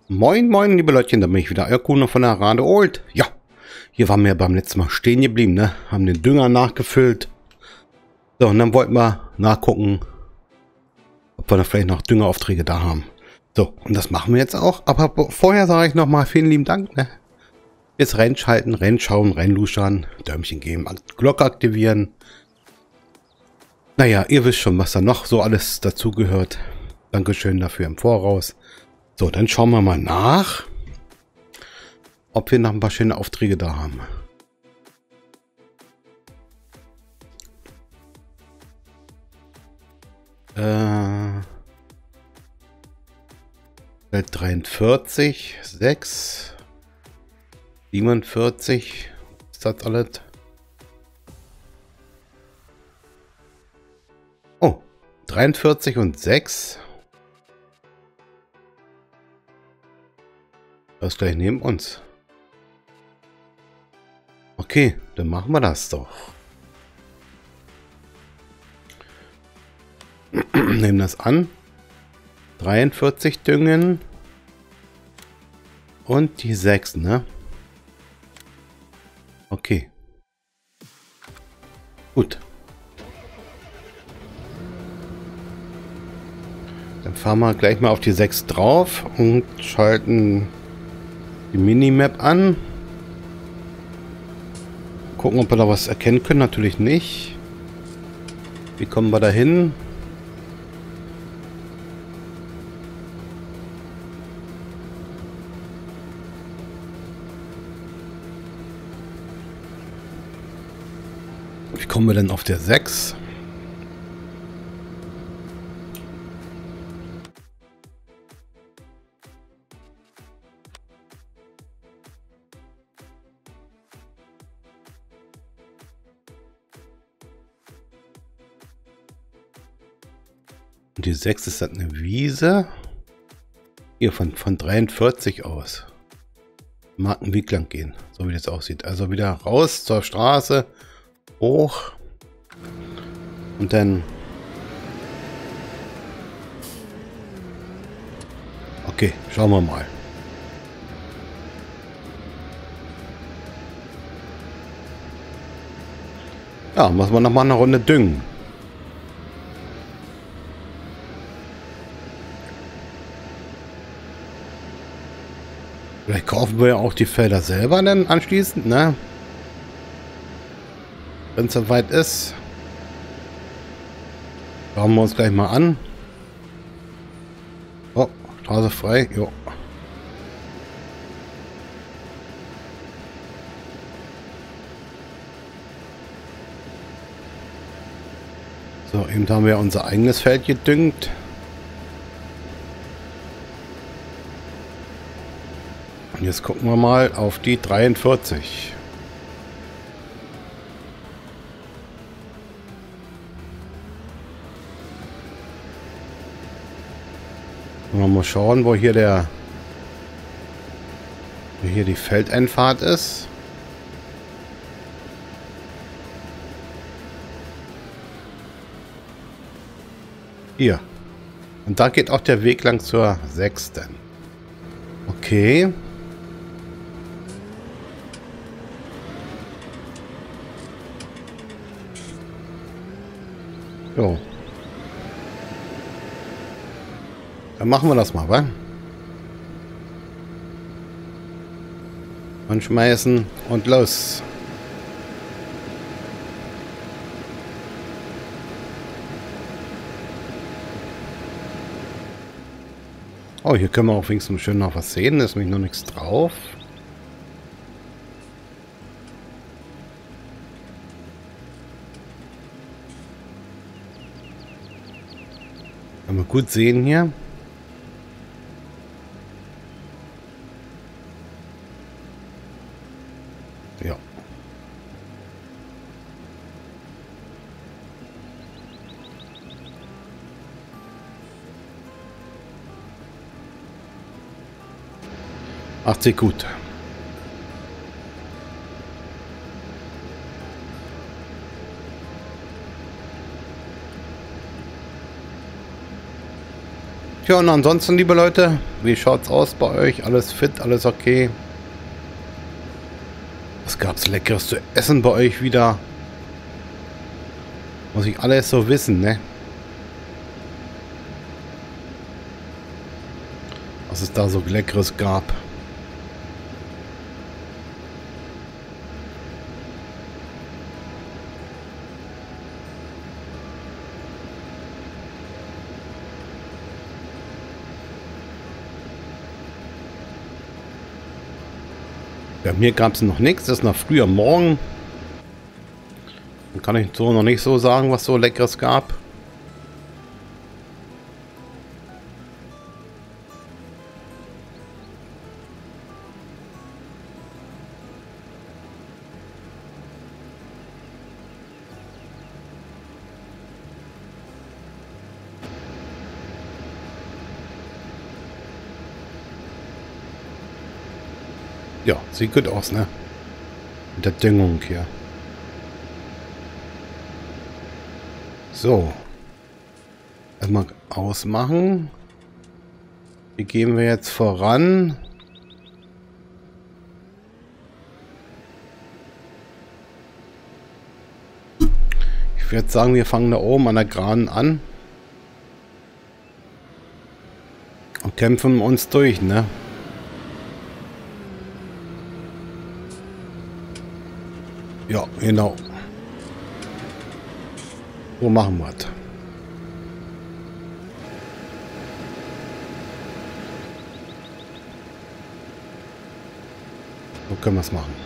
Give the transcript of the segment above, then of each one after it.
Moin, moin, liebe Leutchen, da bin ich wieder, euer Kuno von der Rade Old. Ja, hier waren wir beim letzten Mal stehen geblieben, ne? Haben den Dünger nachgefüllt. So, und dann wollten wir nachgucken, ob wir da vielleicht noch Düngeraufträge da haben. So, und das machen wir jetzt auch. Aber vorher sage ich nochmal vielen lieben Dank, ne? Jetzt reinschalten, reinschauen, reinluschern, Däumchen geben, Glocke aktivieren. Naja, ihr wisst schon, was da noch so alles dazugehört. Dankeschön dafür im Voraus. So, dann schauen wir mal nach, ob wir noch ein paar schöne Aufträge da haben. Welt 43, 6, 47, ist das alles? Oh, 43 und 6. Das ist gleich neben uns. Okay, dann machen wir das doch. Nehmen das an. 43 düngen. Und die 6, ne? Okay. Gut. Dann fahren wir gleich mal auf die 6 drauf und schalten die Minimap an. Gucken, ob wir da was erkennen können. Natürlich nicht. Wie kommen wir da hin? Wie kommen wir denn auf der 6? Und die 6 ist das eine Wiese. Hier von 43 aus. Mag einen Weg lang gehen, so wie das aussieht. Also wieder raus zur Straße, hoch und dann. Okay, schauen wir mal. Ja, muss man noch mal eine Runde düngen. Vielleicht kaufen wir ja auch die Felder selber dann anschließend, ne? Wenn es soweit ist. Schauen wir uns gleich mal an. Oh, Straße frei. Jo. So, eben haben wir unser eigenes Feld gedüngt. Und jetzt gucken wir mal auf die 43. Mal schauen, wo hier die Feldeinfahrt ist. Hier. Und da geht auch der Weg lang zur 6. Okay. So. Dann machen wir das mal, wa? Anschmeißen und los. Oh, hier können wir auch wenigstens schön noch was sehen. Da ist nämlich noch nichts drauf. Kann man gut sehen hier. Ja. Macht sich gut. Tja, und ansonsten, liebe Leute, wie schaut's aus bei euch? Alles fit, alles okay? Was gab's Leckeres zu essen bei euch wieder? Muss ich alles so wissen, ne? Was es da so Leckeres gab. Bei mir gab es noch nichts, das ist noch früh am Morgen. Dann kann ich so noch nicht so sagen, was so Leckeres gab. Ja, sieht gut aus, ne? Mit der Düngung hier. So. Erstmal ausmachen. Wie gehen wir jetzt voran? Ich würde sagen, wir fangen da oben an der Geraden an. Und kämpfen uns durch, ne? Ja, genau. So machen wir es. So können wir es machen.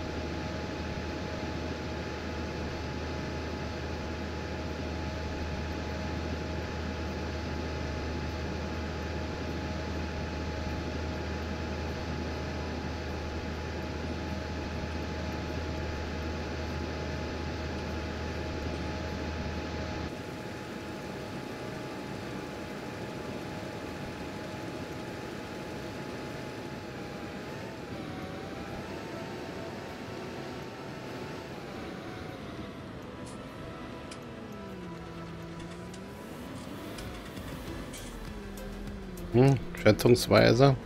Schätzungsweise.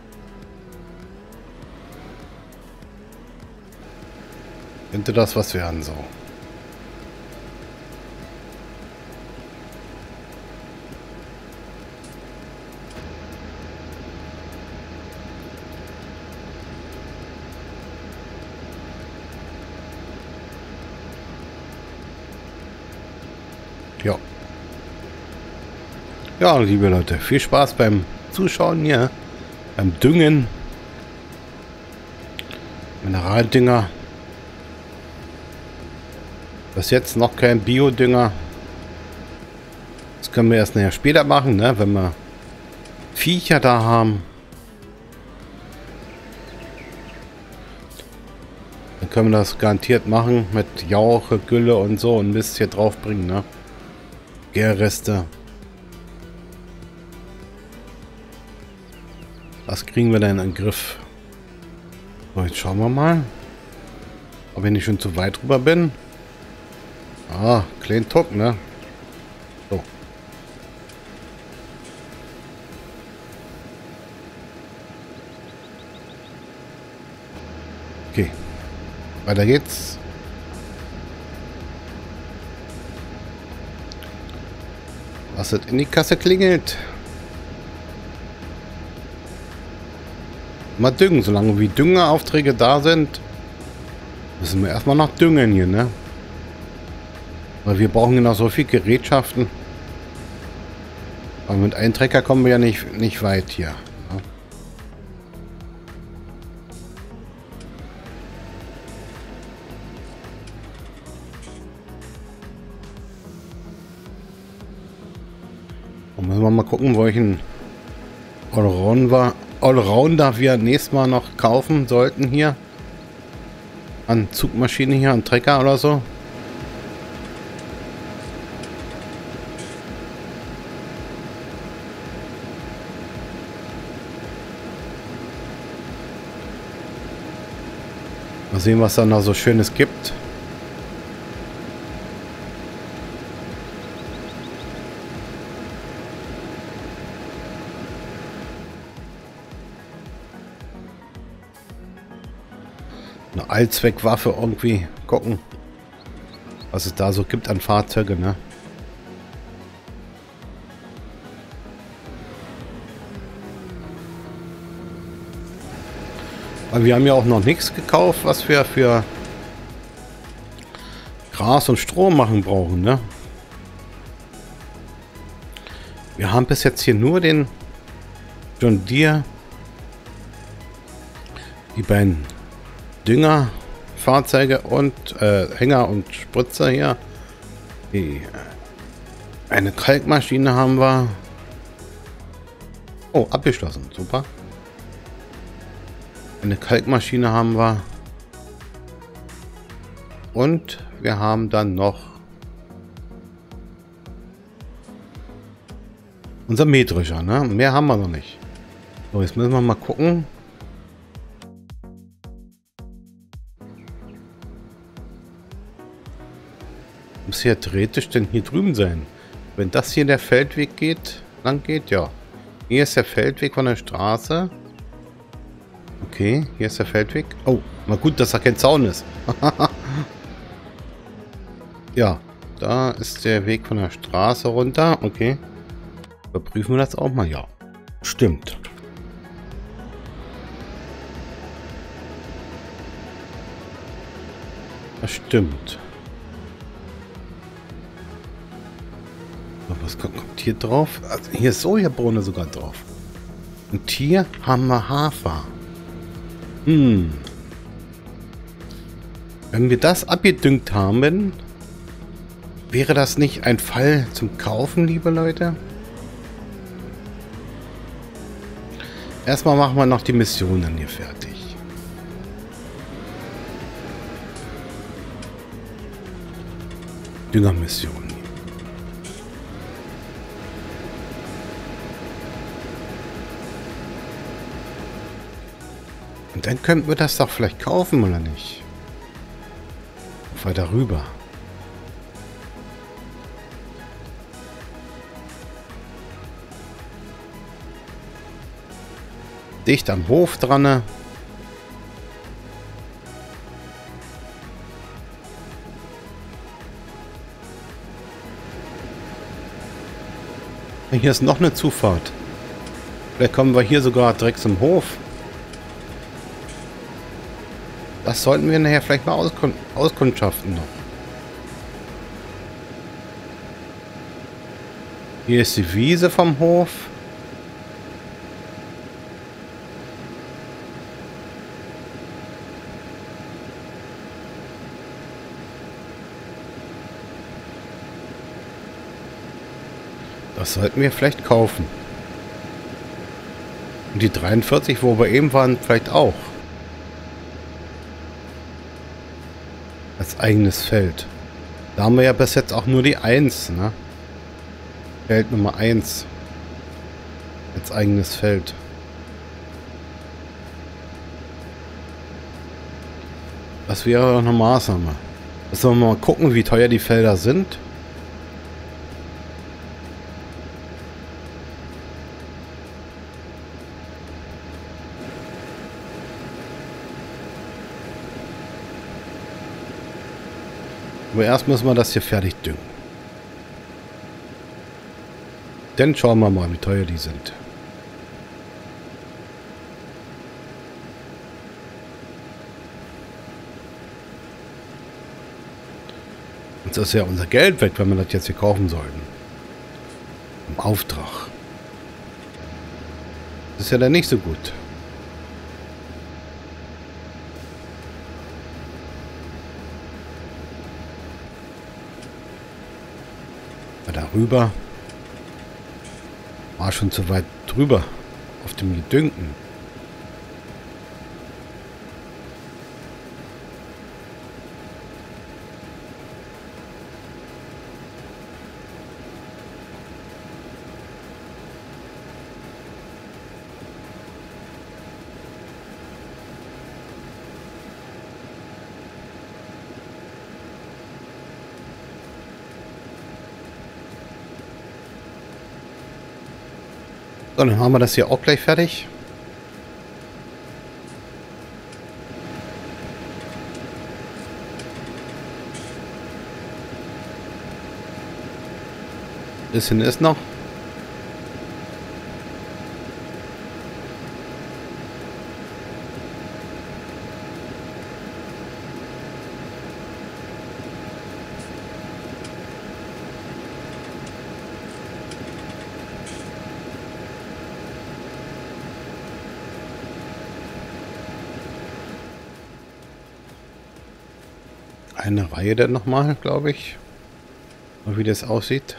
Könnte das was werden, so. Ja. Ja, liebe Leute, viel Spaß beim Zuschauen hier, beim Düngen. Mineraldünger. Bis jetzt noch kein Biodünger. Das können wir erst nachher später machen, ne? Wenn wir Viecher da haben. Dann können wir das garantiert machen mit Jauche, Gülle und so und Mist hier drauf bringen, ne? Gärreste. Das kriegen wir dann in den Griff. So, jetzt schauen wir mal. Ob ich nicht schon zu weit rüber bin. Ah, klein Tuck, ne? So. Okay. Weiter geht's. Was in die Kasse klingelt. Mal düngen, solange wie Düngeraufträge da sind, müssen wir erstmal noch düngen hier, ne? Weil wir brauchen genau so viel Gerätschaften. Aber mit einem Trecker kommen wir ja nicht weit hier. Ne? Und müssen wir mal gucken, welchen Allrounder wir nächstes Mal noch kaufen sollten hier. An Zugmaschine hier, an Trecker oder so. Mal sehen, was da noch so Schönes gibt. Eine Allzweckwaffe irgendwie. Gucken, was es da so gibt an Fahrzeugen, ne? Weil wir haben ja auch noch nichts gekauft, was wir für Gras und Stroh machen brauchen, ne? Wir haben bis jetzt hier nur den John Deere, die beiden Düngerfahrzeuge und Hänger und Spritzer hier. Eine Kalkmaschine haben wir. Oh, abgeschlossen. Super. Eine Kalkmaschine haben wir. Und wir haben dann noch unser Mähdrescher, ne? Mehr haben wir noch nicht. So, jetzt müssen wir mal gucken. Muss ja theoretisch denn hier drüben sein. Wenn das hier der Feldweg geht, lang geht, ja. Hier ist der Feldweg von der Straße. Okay, hier ist der Feldweg. Oh, na gut, dass da kein Zaun ist. Ja, da ist der Weg von der Straße runter. Okay. Überprüfen wir das auch mal. Ja, stimmt. Das stimmt. So, was kommt hier drauf? Also hier ist Sojabohne sogar drauf. Und hier haben wir Hafer. Wenn wir das abgedüngt haben, wäre das nicht ein Fall zum Kaufen, liebe Leute? Erstmal machen wir noch die Mission dann hier fertig. Düngermission. Und dann könnten wir das doch vielleicht kaufen, oder nicht? Weiter rüber. Dicht am Hof dran. Hier ist noch eine Zufahrt. Vielleicht kommen wir hier sogar direkt zum Hof. Das sollten wir nachher vielleicht mal auskundschaften noch. Hier ist die Wiese vom Hof. Das sollten wir vielleicht kaufen. Und die 43, wo wir eben waren, vielleicht auch. Als eigenes Feld. Da haben wir ja bis jetzt auch nur die 1, ne? Feld Nummer 1. Als eigenes Feld. Das wäre eine Maßnahme. Jetzt sollen wir mal gucken, wie teuer die Felder sind. Aber erst müssen wir das hier fertig düngen. Dann schauen wir mal, wie teuer die sind. Jetzt ist ja unser Geld weg, wenn wir das jetzt hier kaufen sollten. Im Auftrag. Das ist ja dann nicht so gut. Darüber war schon zu weit drüber auf dem Gedüngten. So, dann haben wir das hier auch gleich fertig. Bisschen ist noch. Eine Reihe dann nochmal, glaube ich. Und wie das aussieht.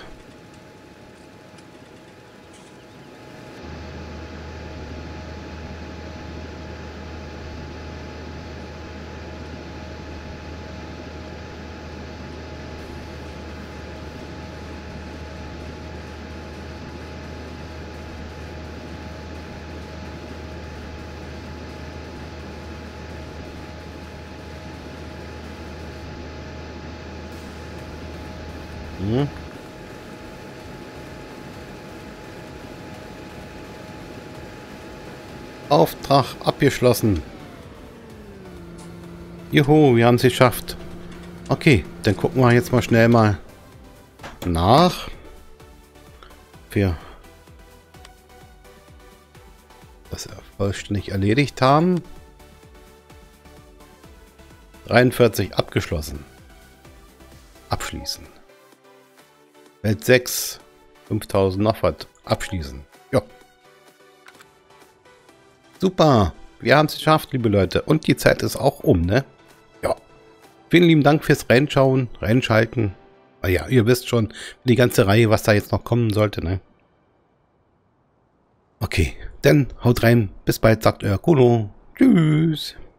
Hm. Auftrag abgeschlossen. Juhu, wir haben es geschafft. Okay, dann gucken wir jetzt mal schnell mal nach. Wir das vollständig erledigt haben. 43 abgeschlossen. Abschließen. Welt 6. 5000 noch was. Abschließen. Ja. Super. Wir haben es geschafft, liebe Leute. Und die Zeit ist auch um, ne? Ja. Vielen lieben Dank fürs Reinschauen, Reinschalten. Ja, ihr wisst schon, die ganze Reihe, was da jetzt noch kommen sollte, ne? Okay, dann haut rein. Bis bald, sagt euer Kuno. Tschüss.